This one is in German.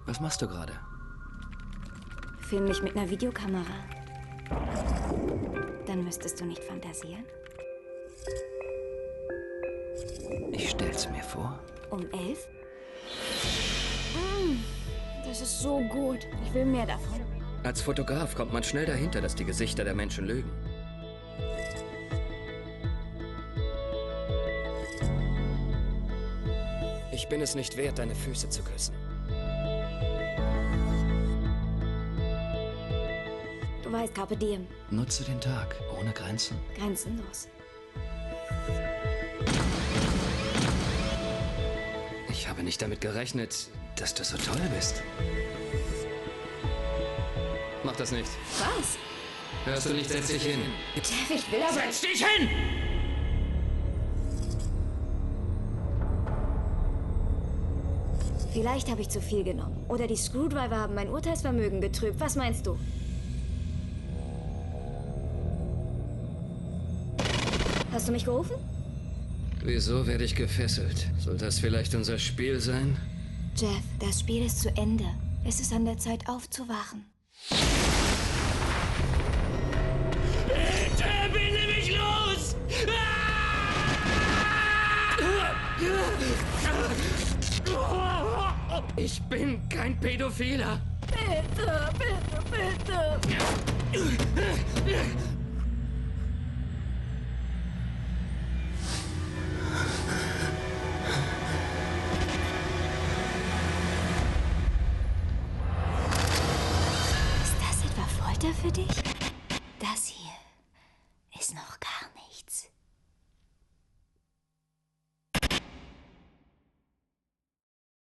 Was machst du gerade? Film mich mit einer Videokamera. Dann müsstest du nicht fantasieren. Ich stell's mir vor. Um 11? Das ist so gut. Ich will mehr davon. Als Fotograf kommt man schnell dahinter, dass die Gesichter der Menschen lügen. Ich bin es nicht wert, deine Füße zu küssen. Du weißt, Carpe Diem. Nutze den Tag, ohne Grenzen. Grenzenlos. Ich habe nicht damit gerechnet, dass du so toll bist. Mach das nicht. Was? Hörst du nicht, setz dich hin. Jeff, ich will aber... Setz dich hin! Vielleicht habe ich zu viel genommen. Oder die Screwdriver haben mein Urteilsvermögen getrübt. Was meinst du? Hast du mich gerufen? Wieso werde ich gefesselt? Soll das vielleicht unser Spiel sein? Jeff, das Spiel ist zu Ende. Es ist an der Zeit aufzuwachen. Bitte, bitte mich los! Ich bin kein Pädophiler. Bitte, bitte, bitte. Ist das etwa Folter für dich?